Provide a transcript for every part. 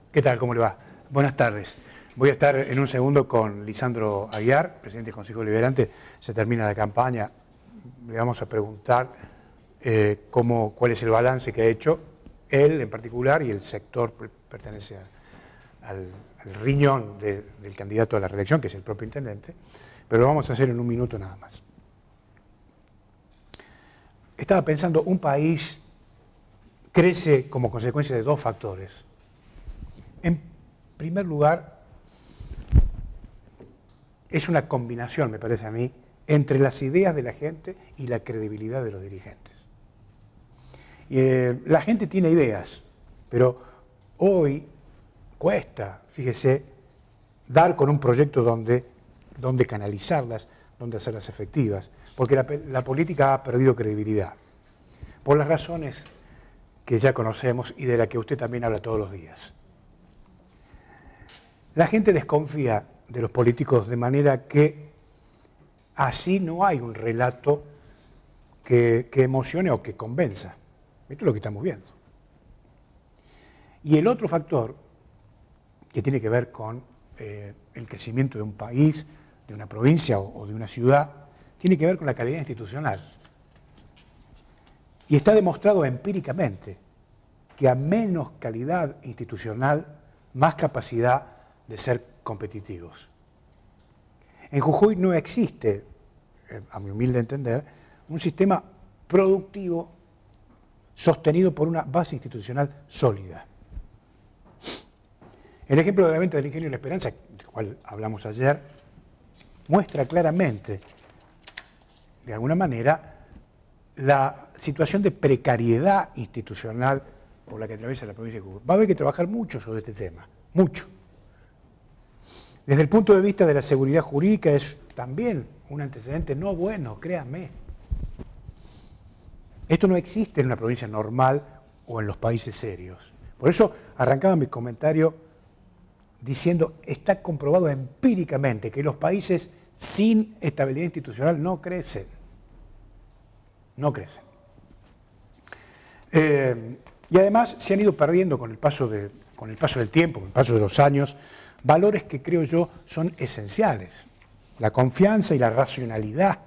¿Qué tal? ¿Cómo le va? Buenas tardes. Voy a estar en un segundo con Lisandro Aguiar, presidente del Consejo Deliberante. Se termina la campaña. Le vamos a preguntar cuál es el balance que ha hecho él en particular y el sector pertenece al riñón del candidato a la reelección, que es el propio intendente, pero lo vamos a hacer en un minuto nada más. Estaba pensando, un país crece como consecuencia de dos factores. En primer lugar, es una combinación, me parece a mí, entre las ideas de la gente y la credibilidad de los dirigentes. La gente tiene ideas, pero hoy cuesta, fíjese, dar con un proyecto donde canalizarlas, donde hacerlas efectivas, porque la política ha perdido credibilidad, por las razones que ya conocemos y de las que usted también habla todos los días. La gente desconfía de los políticos de manera que así no hay un relato que emocione o que convenza. Esto es lo que estamos viendo. Y el otro factor, que tiene que ver con el crecimiento de un país, de una provincia o de una ciudad, tiene que ver con la calidad institucional. Y está demostrado empíricamente que a menos calidad institucional, más capacidad de ser competitivos. En Jujuy no existe, a mi humilde entender, un sistema productivo sostenido por una base institucional sólida. El ejemplo de la venta del Ingenio La Esperanza, del cual hablamos ayer, muestra claramente, de alguna manera, la situación de precariedad institucional por la que atraviesa la provincia de Jujuy. Va a haber que trabajar mucho sobre este tema, mucho. Desde el punto de vista de la seguridad jurídica es también un antecedente no bueno, créanme. Esto no existe en una provincia normal o en los países serios. Por eso arrancaba mi comentario diciendo, está comprobado empíricamente que los países sin estabilidad institucional no crecen. No crecen. Y además se han ido perdiendo con el paso del tiempo, con el paso de los años, valores que creo yo son esenciales. La confianza y la racionalidad.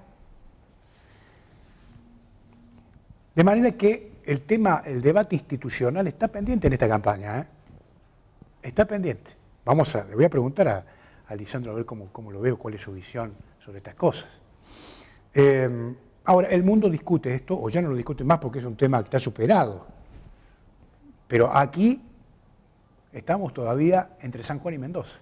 De manera que el debate institucional está pendiente en esta campaña, ¿eh? Está pendiente. Le voy a preguntar a Lisandro a ver cómo lo veo, cuál es su visión sobre estas cosas. Ahora, el mundo discute esto, o ya no lo discute más porque es un tema que está superado. Pero aquí estamos todavía entre San Juan y Mendoza.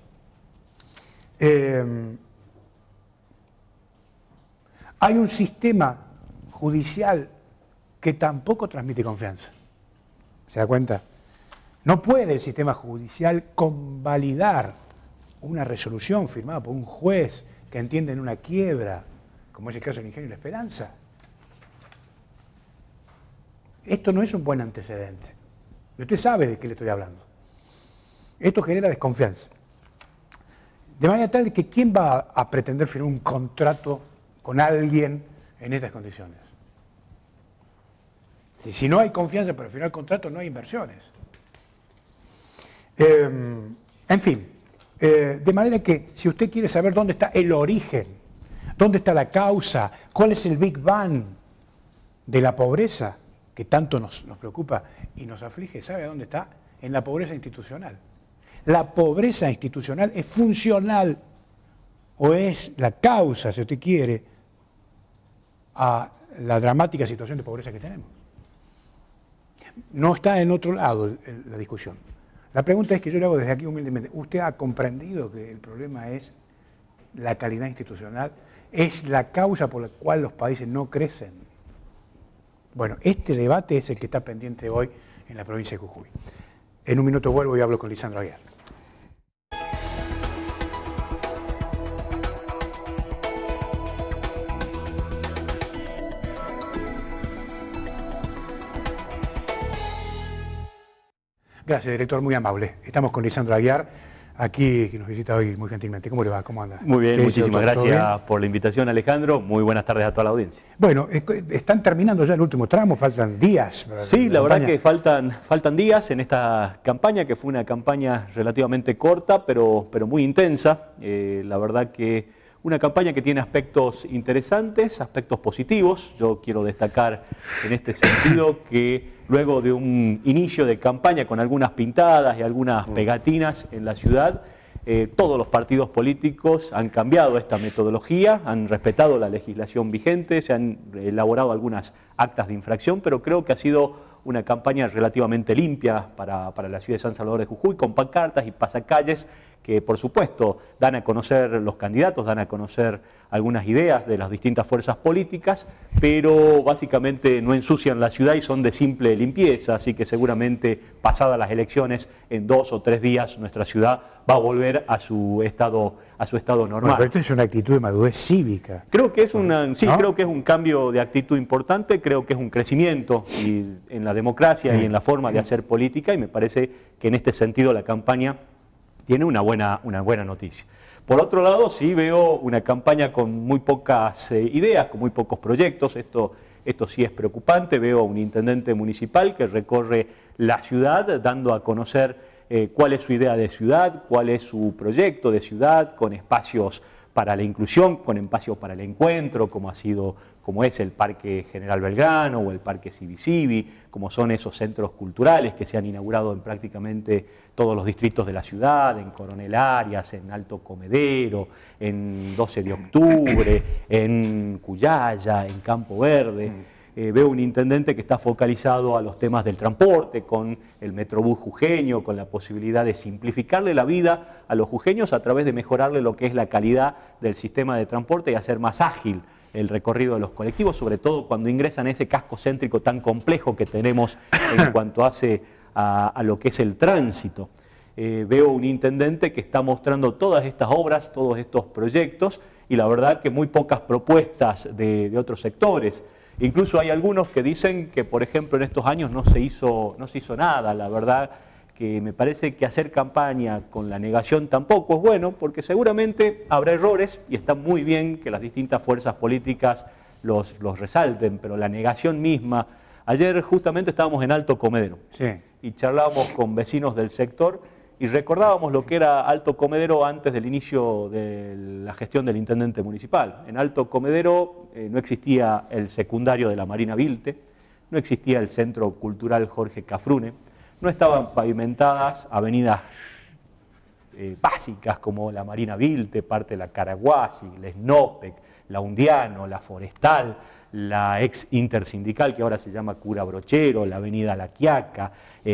Hay un sistema judicial que tampoco transmite confianza. ¿Se da cuenta? No puede el sistema judicial convalidar una resolución firmada por un juez que entiende en una quiebra, como es el caso del Ingenio La Esperanza. Esto no es un buen antecedente. Y usted sabe de qué le estoy hablando. Esto genera desconfianza. De manera tal que ¿quién va a pretender firmar un contrato con alguien en estas condiciones? Y si no hay confianza para firmar contrato, no hay inversiones. En fin, de manera que si usted quiere saber dónde está el origen, dónde está la causa, cuál es el Big Bang de la pobreza, que tanto nos preocupa y nos aflige, ¿sabe dónde está? En la pobreza institucional. La pobreza institucional es funcional o es la causa, si usted quiere, a la dramática situación de pobreza que tenemos. No está en otro lado la discusión. La pregunta es que yo le hago desde aquí humildemente. ¿Usted ha comprendido que el problema es la calidad institucional? ¿Es la causa por la cual los países no crecen? Bueno, este debate es el que está pendiente hoy en la provincia de Jujuy. En un minuto vuelvo y hablo con Lisandro Aguiar. Gracias, director, muy amable. Estamos con Lisandro Aguiar, aquí que nos visita hoy muy gentilmente. ¿Cómo le va? ¿Cómo anda? Muy bien, muchísimas gracias por la invitación, Alejandro. Muy buenas tardes a toda la audiencia. Bueno, están terminando ya el último tramo, faltan días. Sí, la verdad que faltan días en esta campaña, que fue una campaña relativamente corta, pero muy intensa. La verdad que una campaña que tiene aspectos interesantes, aspectos positivos. Yo quiero destacar en este sentido que luego de un inicio de campaña con algunas pintadas y algunas pegatinas en la ciudad, todos los partidos políticos han cambiado esta metodología, han respetado la legislación vigente, se han elaborado algunas actas de infracción, pero creo que ha sido una campaña relativamente limpia para la ciudad de San Salvador de Jujuy, con pancartas y pasacalles que, por supuesto, dan a conocer los candidatos, dan a conocer algunas ideas de las distintas fuerzas políticas, pero básicamente no ensucian la ciudad y son de simple limpieza, así que seguramente pasadas las elecciones, en 2 o 3 días, nuestra ciudad va a volver a su estado normal. Bueno, pero esto es una actitud de madurez cívica. Creo que es creo que es un cambio de actitud importante, creo que es un crecimiento en la democracia y en la forma de hacer política, y me parece que en este sentido la campaña tiene una buena noticia. Por otro lado, sí veo una campaña con muy pocas ideas, con muy pocos proyectos. Esto sí es preocupante. Veo a un intendente municipal que recorre la ciudad dando a conocer cuál es su idea de ciudad, cuál es su proyecto de ciudad, con espacios para la inclusión, con espacios para el encuentro, como es el Parque General Belgrano o el Parque Civi, como son esos centros culturales que se han inaugurado en prácticamente todos los distritos de la ciudad, en Coronel Arias, en Alto Comedero, en 12 de octubre, en Cuyaya, en Campo Verde. Veo un intendente que está focalizado a los temas del transporte, con el Metrobús jujeño, con la posibilidad de simplificarle la vida a los jujeños a través de mejorarle lo que es la calidad del sistema de transporte y hacer más ágil el recorrido de los colectivos, sobre todo cuando ingresan a ese casco céntrico tan complejo que tenemos en cuanto hace a lo que es el tránsito. Veo un intendente que está mostrando todas estas obras, todos estos proyectos, y la verdad que muy pocas propuestas de otros sectores. Incluso hay algunos que dicen que, por ejemplo, en estos años no se hizo nada. La verdad que me parece que hacer campaña con la negación tampoco es bueno, porque seguramente habrá errores y está muy bien que las distintas fuerzas políticas los resalten, pero la negación misma. Ayer justamente estábamos en Alto Comedero y charlábamos con vecinos del sector y recordábamos lo que era Alto Comedero antes del inicio de la gestión del intendente municipal. En Alto Comedero no existía el secundario de la Marina Vilte, no existía el Centro Cultural Jorge Cafrune, no estaban pavimentadas avenidas básicas como la Marina Vilte, parte de la Caraguasi, la Snopec, la Undiano, la Forestal, la ex intersindical que ahora se llama Cura Brochero, la avenida La Quiaca,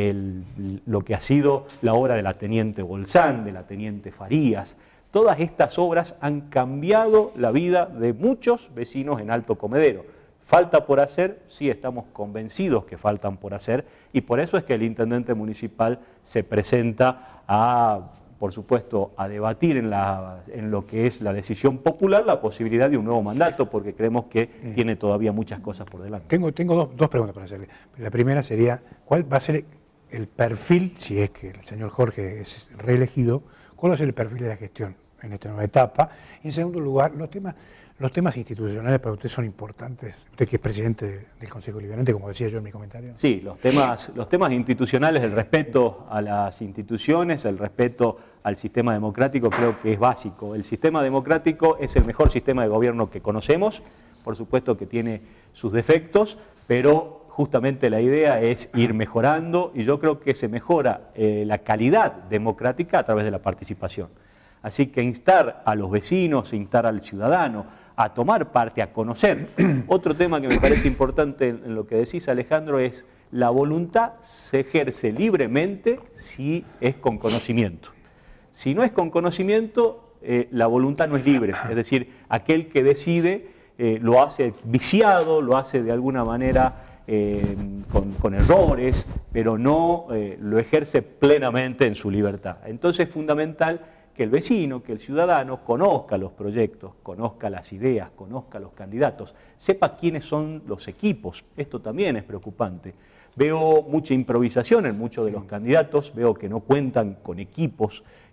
lo que ha sido la obra de la Teniente Bolsán, de la Teniente Farías. Todas estas obras han cambiado la vida de muchos vecinos en Alto Comedero. ¿Falta por hacer? Sí, estamos convencidos que faltan por hacer, y por eso es que el intendente municipal se presenta por supuesto, a debatir en lo que es la decisión popular la posibilidad de un nuevo mandato, porque creemos que tiene todavía muchas cosas por delante. Tengo dos preguntas para hacerle. La primera sería, ¿cuál va a ser el perfil, si es que el señor Jorge es reelegido, cuál va a ser el perfil de la gestión en esta nueva etapa? Y en segundo lugar, los temas institucionales para usted son importantes. Usted que es presidente del Consejo Deliberante, como decía yo en mi comentario. Sí, los temas institucionales, el respeto a las instituciones, el respeto al sistema democrático creo que es básico. El sistema democrático es el mejor sistema de gobierno que conocemos, por supuesto que tiene sus defectos, pero justamente la idea es ir mejorando, y yo creo que se mejora la calidad democrática a través de la participación. Así que instar a los vecinos, instar al ciudadano a tomar parte, a conocer. Otro tema que me parece importante en lo que decís, Alejandro, es la voluntad se ejerce libremente si es con conocimiento. Si no es con conocimiento, la voluntad no es libre. Es decir, aquel que decide lo hace viciado, lo hace de alguna manera con errores, pero no lo ejerce plenamente en su libertad. Entonces es fundamental que el vecino, que el ciudadano conozca los proyectos, conozca las ideas, conozca los candidatos, sepa quiénes son los equipos. Esto también es preocupante. Veo mucha improvisación en muchos de los candidatos, veo que no cuentan con equipos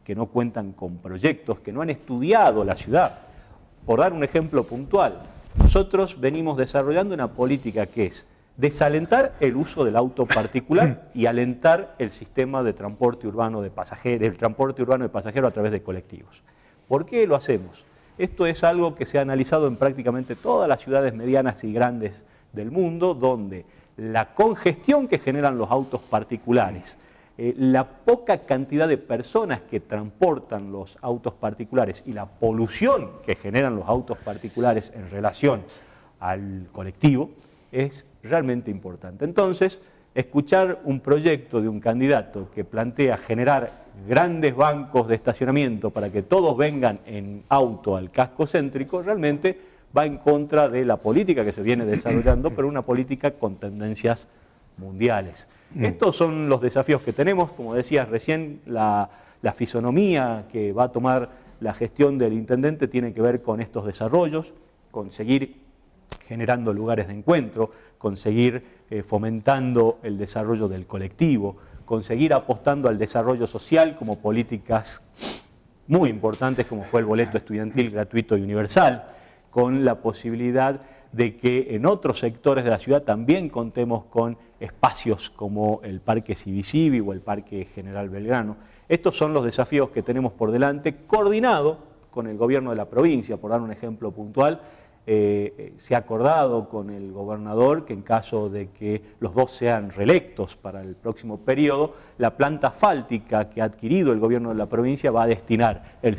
que no cuentan con proyectos, que no han estudiado la ciudad. Por dar un ejemplo puntual, nosotros venimos desarrollando una política que es desalentar el uso del auto particular y alentar el sistema de transporte urbano de pasajeros, el transporte urbano de pasajeros a través de colectivos. ¿Por qué lo hacemos? Esto es algo que se ha analizado en prácticamente todas las ciudades medianas y grandes del mundo, donde la congestión que generan los autos particulares, la poca cantidad de personas que transportan los autos particulares y la polución que generan los autos particulares en relación al colectivo es realmente importante. Entonces, escuchar un proyecto de un candidato que plantea generar grandes bancos de estacionamiento para que todos vengan en auto al casco céntrico, realmente va en contra de la política que se viene desarrollando, pero una política con tendencias mundiales. Estos son los desafíos que tenemos, como decías recién, la fisonomía que va a tomar la gestión del intendente tiene que ver con estos desarrollos, con seguir generando lugares de encuentro, con seguir fomentando el desarrollo del colectivo, con seguir apostando al desarrollo social como políticas muy importantes como fue el boleto estudiantil gratuito y universal, con la posibilidad de que en otros sectores de la ciudad también contemos con espacios como el Parque Civi o el Parque General Belgrano. Estos son los desafíos que tenemos por delante, coordinado con el gobierno de la provincia, por dar un ejemplo puntual. Se ha acordado con el gobernador que en caso de que los dos sean reelectos para el próximo periodo, la planta asfáltica que ha adquirido el gobierno de la provincia va a destinar el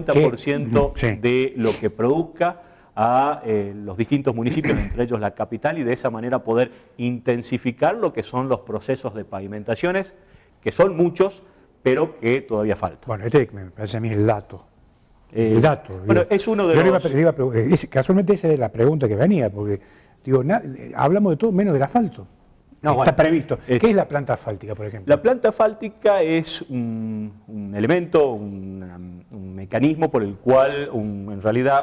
50% de lo que produzca a los distintos municipios, entre ellos la capital, y de esa manera poder intensificar lo que son los procesos de pavimentaciones, que son muchos, pero que todavía faltan. Bueno, este me parece a mí el dato. El dato. Bueno, es uno de los... Casualmente esa es la pregunta que venía, porque digo, hablamos de todo menos del asfalto. No, está previsto. ¿Qué es la planta asfáltica, por ejemplo? La planta asfáltica es un elemento, un mecanismo por el cual en realidad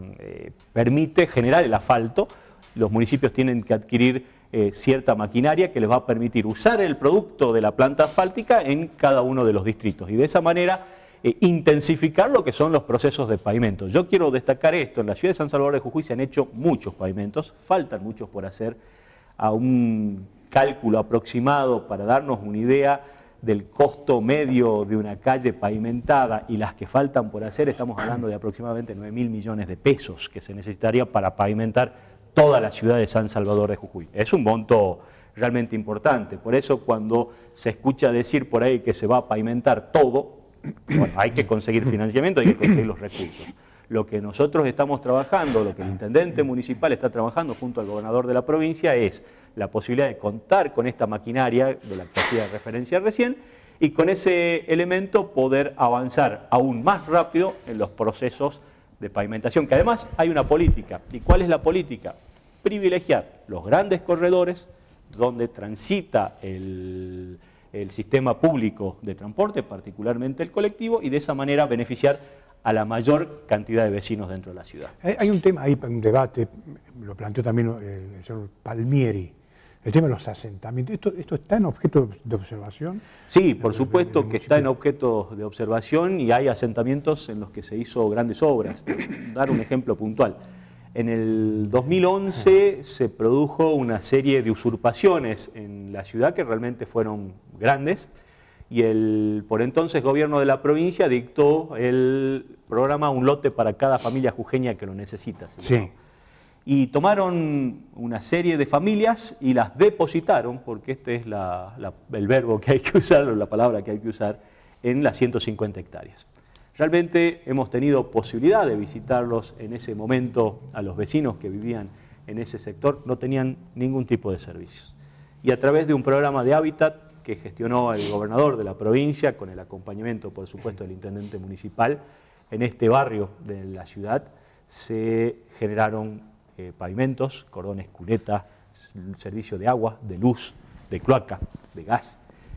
permite generar el asfalto. Los municipios tienen que adquirir cierta maquinaria que les va a permitir usar el producto de la planta asfáltica en cada uno de los distritos. Y de esa manera intensificar lo que son los procesos de pavimento. Yo quiero destacar esto, en la ciudad de San Salvador de Jujuy se han hecho muchos pavimentos, faltan muchos por hacer. A un cálculo aproximado para darnos una idea del costo medio de una calle pavimentada y las que faltan por hacer, estamos hablando de aproximadamente 9.000 millones de pesos que se necesitaría para pavimentar toda la ciudad de San Salvador de Jujuy. Es un monto realmente importante, por eso cuando se escucha decir por ahí que se va a pavimentar todo, bueno, hay que conseguir financiamiento, hay que conseguir los recursos. Lo que nosotros estamos trabajando, lo que el intendente municipal está trabajando junto al gobernador de la provincia es la posibilidad de contar con esta maquinaria de la que hacía referencia recién y con ese elemento poder avanzar aún más rápido en los procesos de pavimentación, que además hay una política. ¿Y cuál es la política? Privilegiar los grandes corredores donde transita el sistema público de transporte, particularmente el colectivo, y de esa manera beneficiar a la mayor cantidad de vecinos dentro de la ciudad. Hay un tema, hay un debate, lo planteó también el señor Palmieri, el tema de los asentamientos. ¿Esto está en objeto de observación? Sí, por supuesto que está en objeto de observación y hay asentamientos en los que se hizo grandes obras. Dar un ejemplo puntual. En el 2011 se produjo una serie de usurpaciones en la ciudad que realmente fueron grandes y el por entonces gobierno de la provincia dictó el programa Un lote para cada familia jujeña que lo necesita. Sí. Y tomaron una serie de familias y las depositaron, porque este es el verbo que hay que usar, o la palabra que hay que usar, en las 150 hectáreas. Realmente hemos tenido posibilidad de visitarlos en ese momento a los vecinos que vivían en ese sector, no tenían ningún tipo de servicios. Y a través de un programa de hábitat que gestionó el gobernador de la provincia, con el acompañamiento, por supuesto, del intendente municipal, en este barrio de la ciudad se generaron pavimentos, cordones cuneta, servicio de agua, de luz, de cloaca, de gas.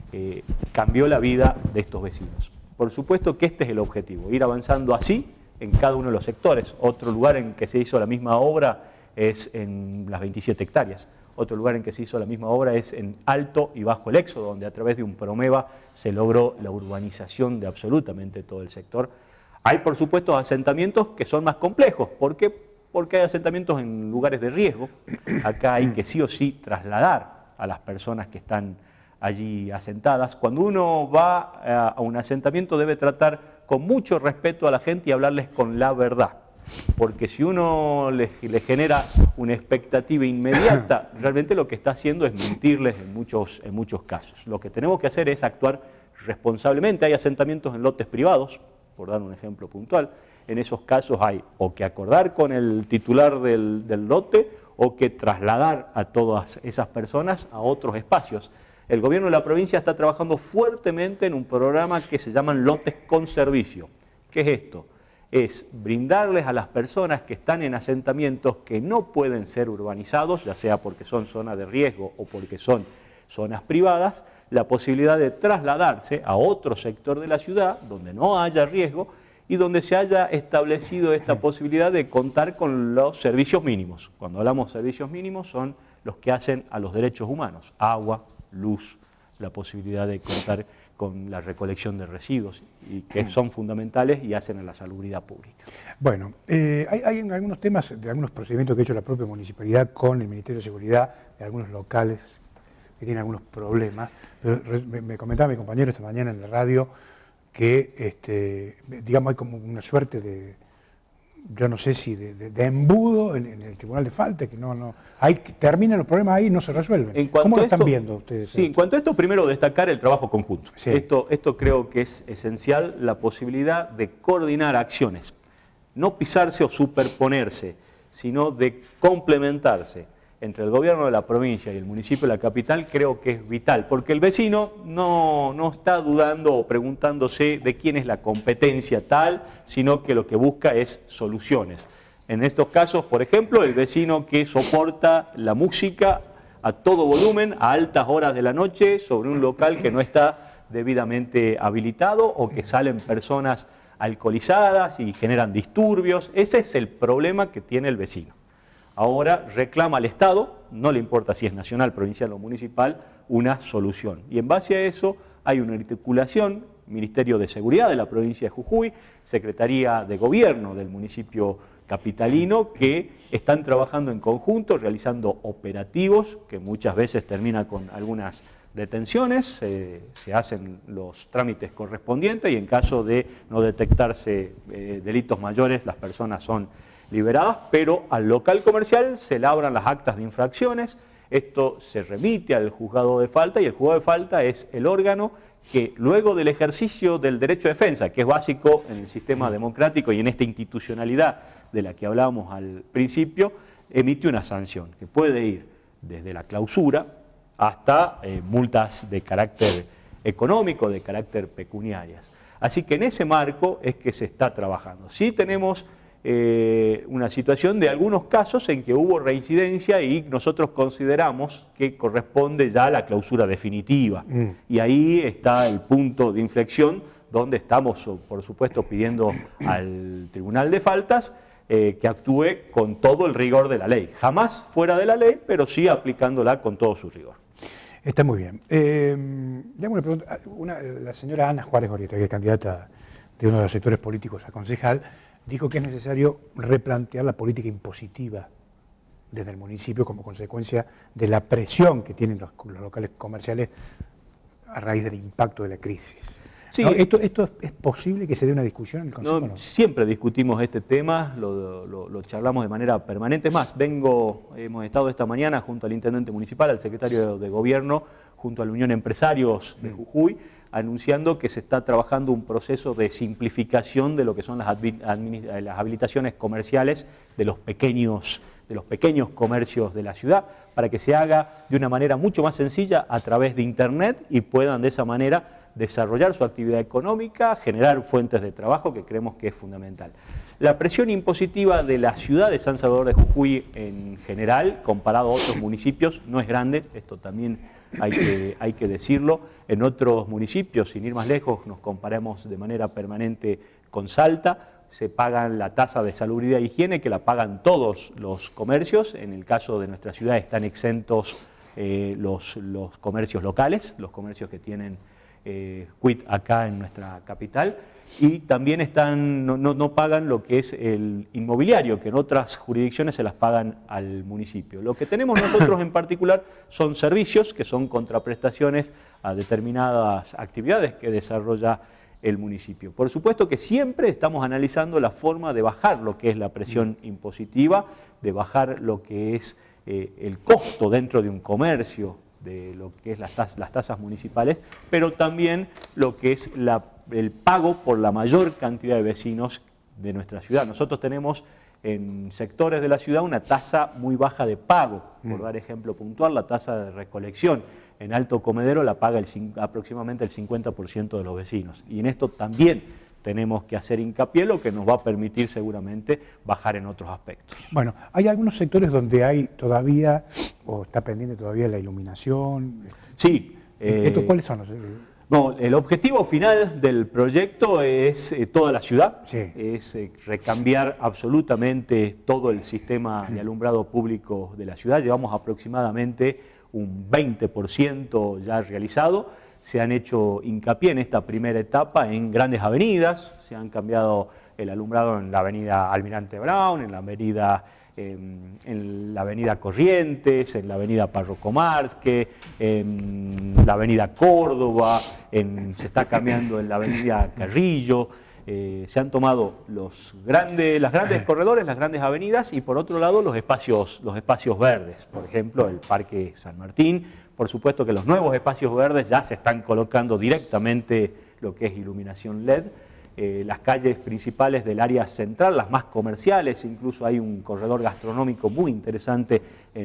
Cambió la vida de estos vecinos. Por supuesto que este es el objetivo, ir avanzando así en cada uno de los sectores. Otro lugar en que se hizo la misma obra es en las 27 hectáreas. Otro lugar en que se hizo la misma obra es en Alto y Bajo el Éxodo, donde a través de un Promeva se logró la urbanización de absolutamente todo el sector. Hay, por supuesto, asentamientos que son más complejos. ¿Por qué? Porque hay asentamientos en lugares de riesgo. Acá hay que sí o sí trasladar a las personas que están allí asentadas. Cuando uno va a un asentamiento debe tratar con mucho respeto a la gente y hablarles con la verdad. Porque si uno le genera una expectativa inmediata, realmente lo que está haciendo es mentirles en muchos casos. Lo que tenemos que hacer es actuar responsablemente. Hay asentamientos en lotes privados, por dar un ejemplo puntual. En esos casos hay o que acordar con el titular del lote o que trasladar a todas esas personas a otros espacios. El gobierno de la provincia está trabajando fuertemente en un programa que se llaman lotes con servicio. ¿Qué es esto? Es brindarles a las personas que están en asentamientos que no pueden ser urbanizados, ya sea porque son zonas de riesgo o porque son zonas privadas, la posibilidad de trasladarse a otro sector de la ciudad donde no haya riesgo y donde se haya establecido esta posibilidad de contar con los servicios mínimos. Cuando hablamos de servicios mínimos son los que hacen a los derechos humanos, agua, luz, la posibilidad de contar con la recolección de residuos y que son fundamentales y hacen a la salubridad pública. Bueno, hay algunos temas de algunos procedimientos que ha hecho la propia municipalidad con el Ministerio de Seguridad, de algunos locales que tienen algunos problemas. Pero me comentaba mi compañero esta mañana en la radio que, digamos, hay como una suerte de, yo no sé si de embudo en el Tribunal de Falta, que terminan los problemas ahí y no se resuelven. ¿Cómo lo están viendo ustedes? Sí, en cuanto a esto, primero destacar el trabajo conjunto. Sí. Esto creo que es esencial, la posibilidad de coordinar acciones. No pisarse o superponerse, sino de complementarse entre el gobierno de la provincia y el municipio de la capital, creo que es vital, porque el vecino no está dudando o preguntándose de quién es la competencia tal, sino que lo que busca es soluciones. En estos casos, por ejemplo, el vecino que soporta la música a todo volumen, a altas horas de la noche, sobre un local que no está debidamente habilitado o que salen personas alcoholizadas y generan disturbios. Ese es el problema que tiene el vecino. Ahora reclama al Estado, no le importa si es nacional, provincial o municipal, una solución. Y en base a eso hay una articulación, Ministerio de Seguridad de la provincia de Jujuy, Secretaría de Gobierno del municipio capitalino, que están trabajando en conjunto, realizando operativos, que muchas veces terminan con algunas detenciones, se hacen los trámites correspondientes y en caso de no detectarse delitos mayores, las personas son liberadas, pero al local comercial se labran las actas de infracciones, esto se remite al juzgado de falta y el juzgado de falta es el órgano que luego del ejercicio del derecho de defensa, que es básico en el sistema democrático y en esta institucionalidad de la que hablábamos al principio, emite una sanción que puede ir desde la clausura hasta multas de carácter económico, de carácter pecuniarias. Así que en ese marco es que se está trabajando. Sí tenemos una situación de algunos casos en que hubo reincidencia y nosotros consideramos que corresponde ya a la clausura definitiva. Y ahí está el punto de inflexión donde estamos, por supuesto, pidiendo al Tribunal de Faltas que actúe con todo el rigor de la ley. Jamás fuera de la ley, pero sí aplicándola con todo su rigor. Está muy bien. Le hago una pregunta. La señora Ana Juárez Gorrieta, que es candidata de uno de los sectores políticos a concejal, dijo que es necesario replantear la política impositiva desde el municipio como consecuencia de la presión que tienen los locales comerciales a raíz del impacto de la crisis. Sí. ¿No? ¿Esto es posible que se dé una discusión en el Consejo? No, siempre discutimos este tema, lo charlamos de manera permanente. Es más, hemos estado esta mañana junto al intendente municipal, al secretario de Gobierno, junto a la Unión Empresarios de Jujuy, anunciando que se está trabajando un proceso de simplificación de lo que son las habilitaciones comerciales de los pequeños comercios de la ciudad, para que se haga de una manera mucho más sencilla a través de Internet y puedan de esa manera desarrollar su actividad económica, generar fuentes de trabajo, que creemos que es fundamental. La presión impositiva de la ciudad de San Salvador de Jujuy en general, comparado a otros municipios, no es grande, esto también hay que decirlo. En otros municipios, sin ir más lejos, nos comparamos de manera permanente con Salta. se pagan la tasa de salubridad e higiene, que la pagan todos los comercios. En el caso de nuestra ciudad están exentos los comercios locales, los comercios que tienen quit acá en nuestra capital, y también no pagan lo que es el inmobiliario, que en otras jurisdicciones se las pagan al municipio. Lo que tenemos nosotros en particular son servicios, que son contraprestaciones a determinadas actividades que desarrolla el municipio. Por supuesto que siempre estamos analizando la forma de bajar lo que es la presión impositiva, de bajar lo que es el costo dentro de un comercio, de lo que es las tasas municipales, pero también lo que es el pago por la mayor cantidad de vecinos de nuestra ciudad. Nosotros tenemos en sectores de la ciudad una tasa muy baja de pago, por dar ejemplo puntual, la tasa de recolección. En Alto Comedero la paga aproximadamente el 50% de los vecinos. Y en esto también tenemos que hacer hincapié, lo que nos va a permitir seguramente bajar en otros aspectos. Bueno, hay algunos sectores donde hay todavía, o está pendiente todavía la iluminación. Sí. ¿Estos cuáles son los? No, el objetivo final del proyecto es toda la ciudad, sí, es recambiar absolutamente todo el sistema de alumbrado público de la ciudad. Llevamos aproximadamente un 20% ya realizado. Se han hecho hincapié en esta primera etapa en grandes avenidas, se han cambiado el alumbrado en la avenida Almirante Brown, en la avenida Corrientes, en la avenida Párroco Márquez, en la avenida Córdoba, se está cambiando en la avenida Carrillo. Se han tomado los grandes corredores, las grandes avenidas, y por otro lado los espacios verdes, por ejemplo el Parque San Martín. Por supuesto que los nuevos espacios verdes ya se están colocando directamente lo que es iluminación LED. Las calles principales del área central, las más comerciales, incluso hay un corredor gastronómico muy interesante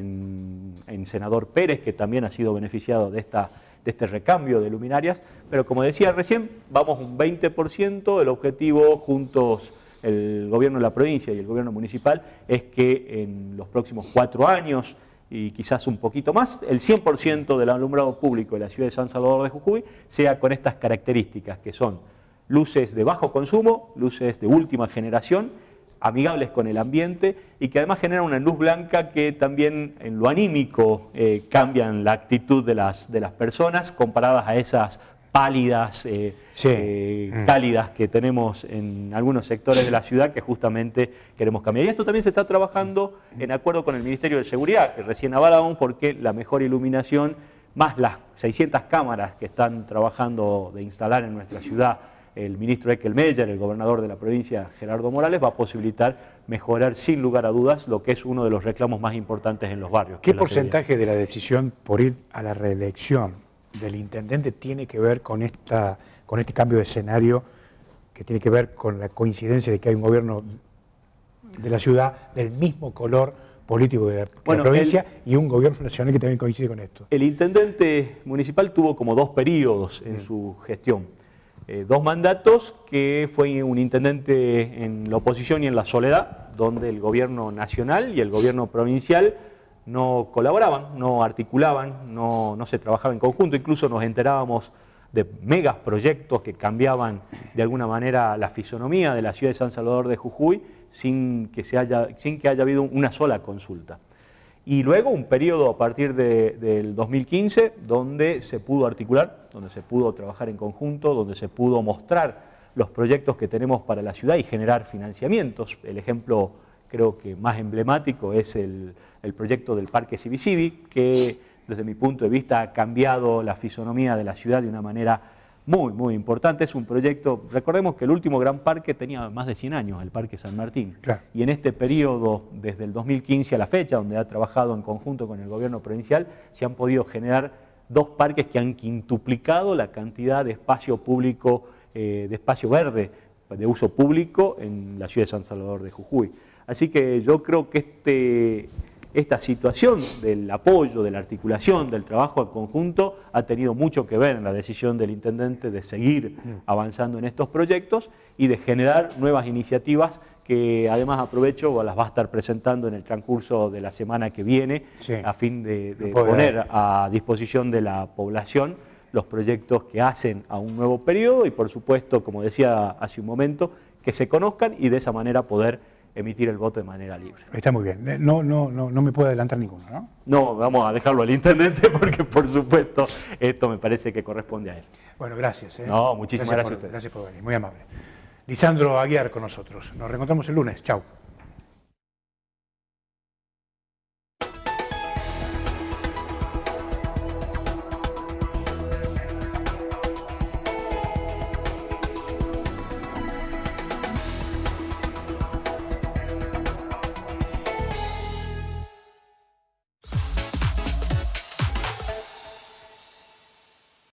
en Senador Pérez, que también ha sido beneficiado de este recambio de luminarias, pero como decía recién, vamos un 20%, el objetivo juntos el gobierno de la provincia y el gobierno municipal es que en los próximos 4 años, y quizás un poquito más, el 100% del alumbrado público de la ciudad de San Salvador de Jujuy sea con estas características, que son luces de bajo consumo, luces de última generación, amigables con el ambiente y que además generan una luz blanca que también en lo anímico cambian la actitud de las personas comparadas a esas pálidas, cálidas que tenemos en algunos sectores de la ciudad que justamente queremos cambiar. Y esto también se está trabajando en acuerdo con el Ministerio de Seguridad, que recién avalábamos, porque la mejor iluminación, más las 600 cámaras que están trabajando de instalar en nuestra ciudad, el ministro Ekel Meyer, el gobernador de la provincia Gerardo Morales, va a posibilitar mejorar sin lugar a dudas lo que es uno de los reclamos más importantes en los barrios. ¿Qué porcentaje de la decisión por ir a la reelección del intendente tiene que ver con este cambio de escenario, que tiene que ver con la coincidencia de que hay un gobierno de la ciudad del mismo color político de la provincia y un gobierno nacional que también coincide con esto? El intendente municipal tuvo como 2 periodos en su gestión. 2 mandatos, que fue un intendente en la oposición y en la soledad, donde el gobierno nacional y el gobierno provincial no colaboraban, no articulaban, no se trabajaba en conjunto. Incluso nos enterábamos de megas proyectos que cambiaban de alguna manera la fisonomía de la ciudad de San Salvador de Jujuy sin que haya habido una sola consulta. Y luego un periodo a partir del 2015 donde se pudo articular, donde se pudo trabajar en conjunto, donde se pudo mostrar los proyectos que tenemos para la ciudad y generar financiamientos. El ejemplo creo que más emblemático es el proyecto del Parque Civi, que desde mi punto de vista ha cambiado la fisonomía de la ciudad de una manera muy, muy importante. Es un proyecto, recordemos que el último gran parque tenía más de 100 años, el Parque San Martín. Claro. Y en este periodo, desde el 2015 a la fecha, donde ha trabajado en conjunto con el gobierno provincial, se han podido generar 2 parques que han quintuplicado la cantidad de espacio público, de espacio verde, de uso público en la ciudad de San Salvador de Jujuy. Así que yo creo que esta situación del apoyo, de la articulación, del trabajo en conjunto ha tenido mucho que ver en la decisión del intendente de seguir avanzando en estos proyectos y de generar nuevas iniciativas que además aprovecho, las va a estar presentando en el transcurso de la semana que viene, a fin de poner a disposición de la población los proyectos que hacen a un nuevo periodo y por supuesto, como decía hace un momento, que se conozcan y de esa manera poder emitir el voto de manera libre. Está muy bien. No me puedo adelantar ninguno, ¿no? No, vamos a dejarlo al intendente porque, por supuesto, esto me parece que corresponde a él. Bueno, gracias. No, muchísimas gracias a ustedes. Gracias por venir, muy amable. Lisandro Aguiar con nosotros. Nos reencontramos el lunes. Chau.